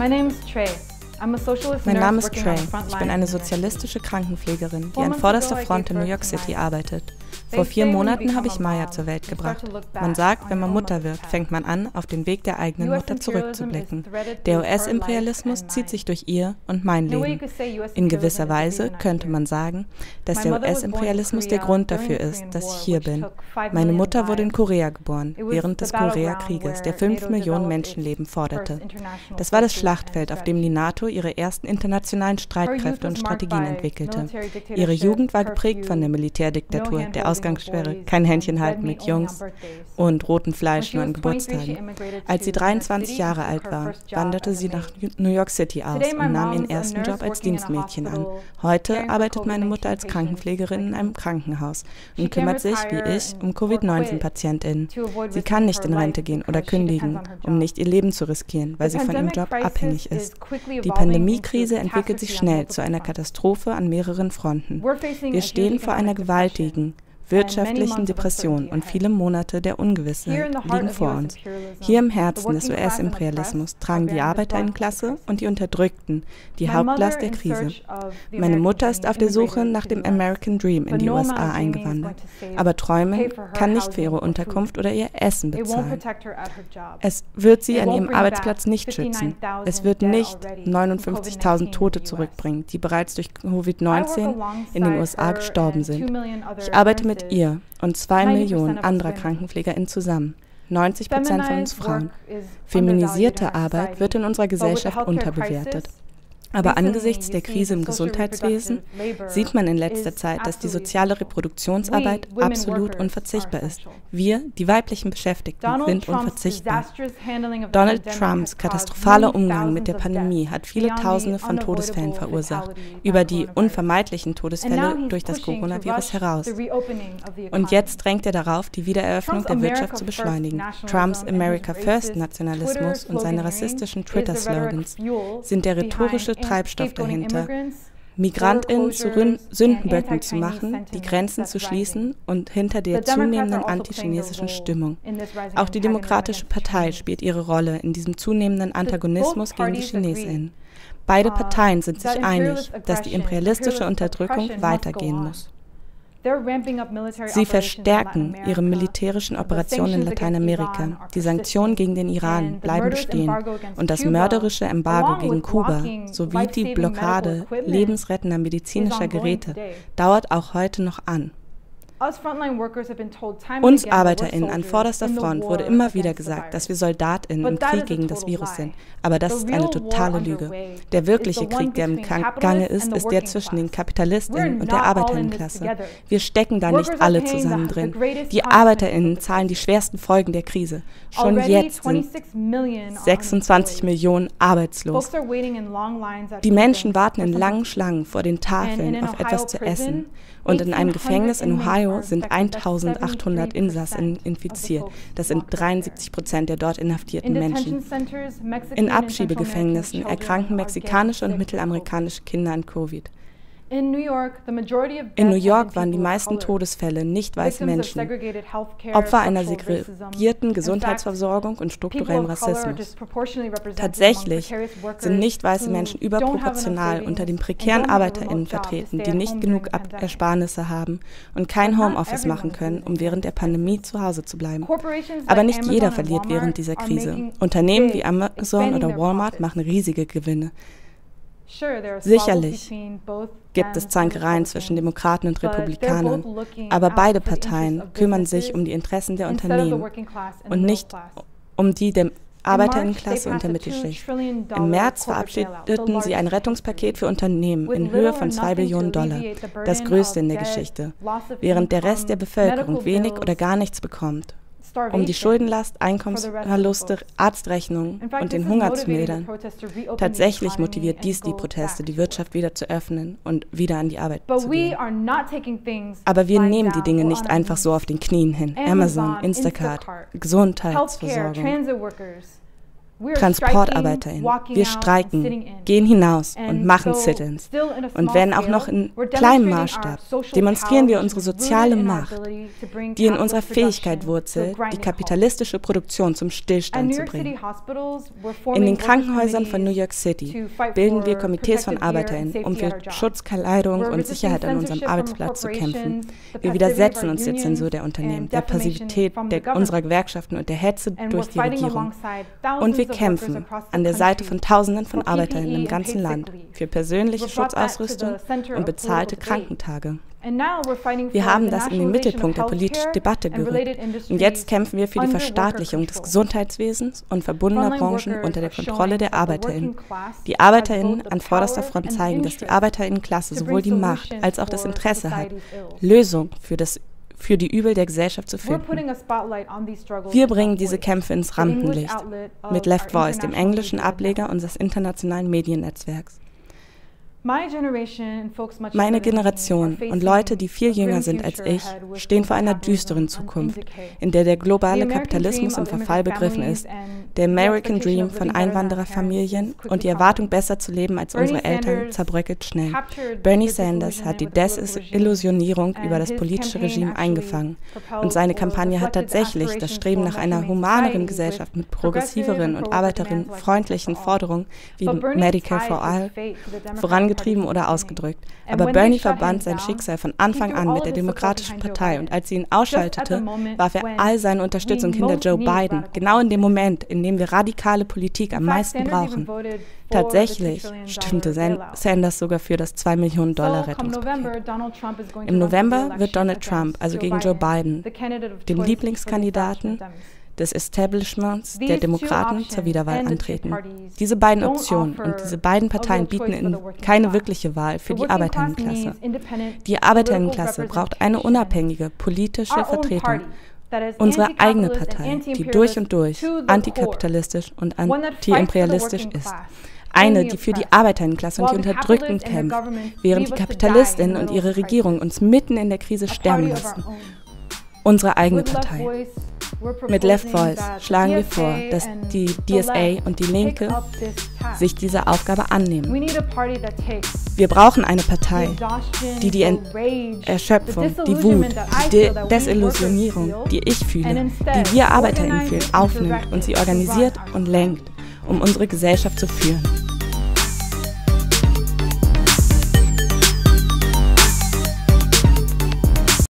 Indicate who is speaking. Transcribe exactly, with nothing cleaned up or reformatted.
Speaker 1: Mein Name ist Trey. Ich bin eine sozialistische Krankenpflegerin, die an vorderster Front in New York City arbeitet. Vor vier Monaten habe ich Maya zur Welt gebracht. Man sagt, wenn man Mutter wird, fängt man an, auf den Weg der eigenen Mutter zurückzublicken. Der U S-Imperialismus zieht sich durch ihr und mein Leben. In gewisser Weise könnte man sagen, dass der U S-Imperialismus der Grund dafür ist, dass ich hier bin. Meine Mutter wurde in Korea geboren, während des Koreakrieges, der fünf Millionen Menschenleben forderte. Das war das Schlachtfeld, auf dem die NATO ihre ersten internationalen Streitkräfte und Strategien entwickelte. Ihre Jugend war geprägt von der Militärdiktatur, der Ausgangssperre, kein Händchen halten mit Jungs und rotem Fleisch nur an Geburtstagen. Als sie dreiundzwanzig Jahre alt war, wanderte sie nach New York City aus und nahm ihren ersten Job als Dienstmädchen an. Heute arbeitet meine Mutter als Krankenpflegerin in einem Krankenhaus und kümmert sich, wie ich, um Covid neunzehn PatientInnen. Sie kann nicht in Rente gehen oder kündigen, um nicht ihr Leben zu riskieren, weil sie von ihrem Job abhängig ist. Die Pandemiekrise entwickelt sich schnell zu einer Katastrophe an mehreren Fronten. Wir stehen vor einer gewaltigen wirtschaftlichen Depression und viele Monate der Ungewissheit liegen vor uns. Hier im Herzen des U S-Imperialismus tragen die Arbeiterinnenklasse und die Unterdrückten die Hauptlast der Krise. Meine Mutter ist auf der Suche nach dem American Dream in die U S A eingewandert, aber träumen kann nicht für ihre Unterkunft oder ihr Essen bezahlen. Es wird sie an ihrem Arbeitsplatz nicht schützen. Es wird nicht neunundfünfzigtausend Tote zurückbringen, die bereits durch Covid neunzehn in den U S A gestorben sind. Ich arbeite mit ihr und zwei Millionen anderer KrankenpflegerInnen zusammen. neunzig Prozent von uns Frauen. Feminisierte Arbeit wird in unserer Gesellschaft unterbewertet. Aber angesichts der Krise im Gesundheitswesen sieht man in letzter Zeit, dass die soziale Reproduktionsarbeit absolut unverzichtbar ist. Wir, die weiblichen Beschäftigten, sind unverzichtbar. Donald Trumps katastrophaler Umgang mit der Pandemie hat viele Tausende von Todesfällen verursacht, über die unvermeidlichen Todesfälle durch das Coronavirus heraus. Und jetzt drängt er darauf, die Wiedereröffnung der Wirtschaft zu beschleunigen. Trumps America First Nationalismus und seine rassistischen Twitter-Slogans sind der rhetorische Treibstoff dahinter, MigrantInnen zu Sündenböcken zu machen, die Grenzen zu schließen und hinter der zunehmenden antichinesischen Stimmung. Auch die Demokratische Partei spielt ihre Rolle in diesem zunehmenden Antagonismus gegen die ChinesInnen. Beide Parteien sind sich einig, dass die imperialistische Unterdrückung weitergehen muss. Sie verstärken ihre militärischen Operationen in Lateinamerika. Die Sanktionen gegen den Iran bleiben bestehen und das mörderische Embargo gegen Kuba sowie die Blockade lebensrettender medizinischer Geräte dauert auch heute noch an. Uns ArbeiterInnen an vorderster Front wurde immer wieder gesagt, dass wir SoldatInnen im Krieg gegen das Virus sind. Aber das ist eine totale Lüge. Der wirkliche Krieg, der im Gange ist, ist der zwischen den KapitalistInnen und der ArbeiterInnenklasse. Wir stecken da nicht alle zusammen drin. Die ArbeiterInnen zahlen die schwersten Folgen der Krise. Schon jetzt sind sechsundzwanzig Millionen arbeitslos. Die Menschen warten in langen Schlangen vor den Tafeln auf etwas zu essen. Und in einem Gefängnis in Ohio sind eintausendachthundert InsassInnen infiziert. Das sind dreiundsiebzig Prozent der dort inhaftierten Menschen. In Abschiebegefängnissen erkranken mexikanische und mittelamerikanische Kinder an Covid. In New York waren die meisten Todesfälle nicht weiße Menschen, Opfer einer segregierten Gesundheitsversorgung und strukturellem Rassismus. Tatsächlich sind nicht weiße Menschen überproportional unter den prekären ArbeiterInnen vertreten, die nicht genug Ersparnisse haben und kein Homeoffice machen können, um während der Pandemie zu Hause zu bleiben. Aber nicht jeder verliert während dieser Krise. Unternehmen wie Amazon oder Walmart machen riesige Gewinne. Sicherlich gibt es Zankereien zwischen Demokraten und Republikanern, aber beide Parteien kümmern sich um die Interessen der Unternehmen und nicht um die der Arbeiterinnenklasse und der Mittelschicht. Im März verabschiedeten sie ein Rettungspaket für Unternehmen in Höhe von zwei Billionen Dollar, das größte in der Geschichte, während der Rest der Bevölkerung wenig oder gar nichts bekommt. Um die Schuldenlast, Einkommensverluste, Arztrechnungen und den Hunger zu mildern. Tatsächlich motiviert dies die Proteste, die Wirtschaft wieder zu öffnen und wieder an die Arbeit zu gehen. Aber wir nehmen die Dinge nicht einfach so auf den Knien hin. Amazon, Instacart, Gesundheitsversorgung. TransportarbeiterInnen. Wir streiken, gehen hinaus und machen Sit-ins. Und wenn auch noch in kleinem Maßstab, demonstrieren wir unsere soziale Macht, die in unserer Fähigkeit wurzelt, die kapitalistische Produktion zum Stillstand zu bringen. In den Krankenhäusern von New York City bilden wir Komitees von ArbeiterInnen, um für Schutz, Kleidung und Sicherheit an unserem Arbeitsplatz zu kämpfen. Wir widersetzen uns der Zensur der Unternehmen, der Passivität der, unserer Gewerkschaften und der Hetze durch die Regierung. Und wir kämpfen an der Seite von Tausenden von ArbeiterInnen im ganzen Land für persönliche Schutzausrüstung und bezahlte Krankentage. Wir haben das in den Mittelpunkt der politischen Debatte gerückt. Und jetzt kämpfen wir für die Verstaatlichung des Gesundheitswesens und verbundener Branchen unter der Kontrolle der ArbeiterInnen. Die ArbeiterInnen an vorderster Front zeigen, dass die ArbeiterInnenklasse sowohl die Macht als auch das Interesse hat, Lösungen für das für die Übel der Gesellschaft zu finden. Wir bringen diese Kämpfe ins Rampenlicht mit Left Voice, dem englischen Ableger unseres internationalen Mediennetzwerks. Meine Generation und Leute, die viel jünger sind als ich, stehen vor einer düsteren Zukunft, in der der globale Kapitalismus im Verfall begriffen ist, der American Dream von Einwandererfamilien und die Erwartung, besser zu leben als unsere Eltern, zerbröckelt schnell. Bernie Sanders hat die Desillusionierung über das politische Regime eingefangen und seine Kampagne hat tatsächlich das Streben nach einer humaneren Gesellschaft mit progressiveren und arbeiterinnenfreundlichen Forderungen wie Medicare for All vorangetrieben oder ausgedrückt. Aber Bernie verband sein Schicksal von Anfang an mit der Demokratischen Partei und als sie ihn ausschaltete, warf er all seine Unterstützung hinter Joe Biden, genau in dem Moment, in dem wir radikale Politik am meisten brauchen. Tatsächlich stimmte Sanders sogar für das zwei Millionen Dollar Rettungspaket. Im November wird Donald Trump, also gegen Joe Biden, den Lieblingskandidaten des Establishments der Demokraten zur Wiederwahl antreten. Diese beiden Optionen und diese beiden Parteien bieten in keine wirkliche Wahl für die Arbeiterinnenklasse. Die Arbeiterinnenklasse braucht eine unabhängige politische Vertretung. Unsere eigene Partei, die durch und durch antikapitalistisch und antiimperialistisch ist. Eine, die für die Arbeiterinnenklasse und die Unterdrückten kämpft, während die Kapitalistinnen und ihre Regierung uns mitten in der Krise sterben lassen. Unsere eigene Partei. Mit Left Voice schlagen wir vor, dass die D S A und die Linke sich dieser Aufgabe annehmen. Wir brauchen eine Partei, die die Erschöpfung, die Wut, die De Desillusionierung, die ich fühle, die wir ArbeiterInnen fühlen, aufnimmt und sie organisiert und lenkt, um unsere Gesellschaft zu führen.